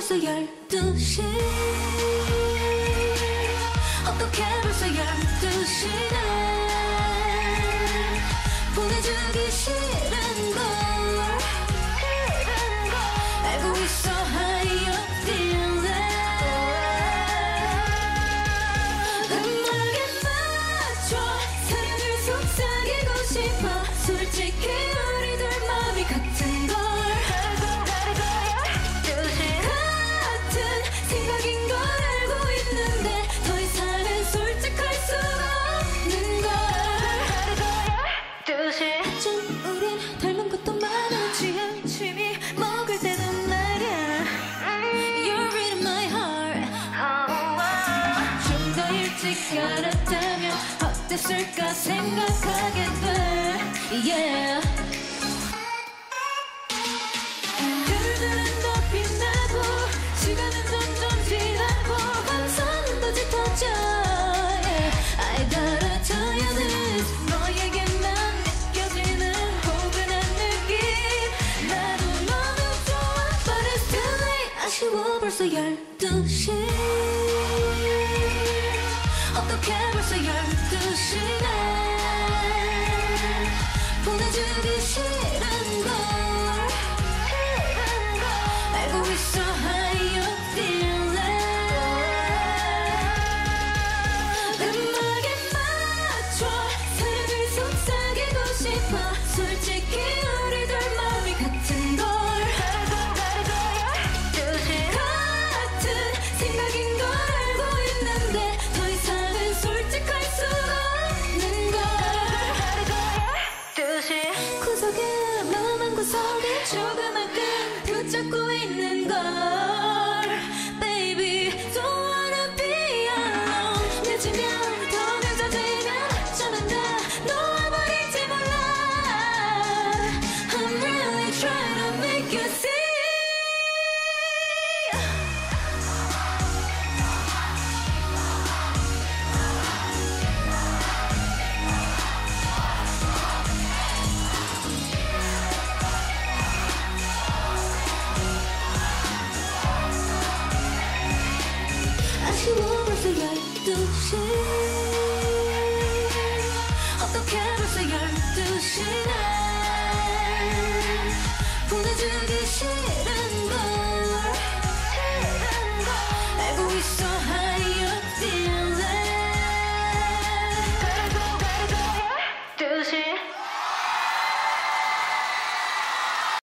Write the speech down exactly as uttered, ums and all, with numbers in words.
벌써 열두 시 어떻게 벌써 열두 시네 보내주기 싫은걸 알고 있어 how you feeling 음악에 맞춰 사랑을 속삭이고 싶어 솔직히 우리들 마음이 같은걸 같은 생각인 걸 알고 있는데 더 이상은 솔직할 수 없는 걸 좀 우린 닮은 것도 많아 취향 취미 먹을 때는 말야 You're in my heart 좀 더 일찍 알았다면 어땠을까 생각하게 돼 Yeah 그들은 더 빛나고 시간은 점점 지나고 환상은 더 짙어져 yeah. I gotta tell you this 너에게만 느껴지는 포근한 느낌 나도 너무 좋아 But it's too late 아쉬워 벌써 열두 시 어떻게 벌써 열두 시네 보내주기 싫은걸 알고 있어 how you feeling 음악에 맞춰 사랑을 속삭이고 싶어 솔직히 우리들 마음이 같은걸 같은 생각인 걸 알고 있는데 더 이상은 솔직할 수 없는 걸 구석에 마음 한 구석에 조그맣게 붙잡고 있는 걸 Baby don't wanna be alone 늦으면 더 늦어지면 어쩌면 다 놓아버릴지 몰라 I'm really trying to make you see 아쉬워 벌써 열두 시 어떻게 벌써 열두 시네 보내주기 싫어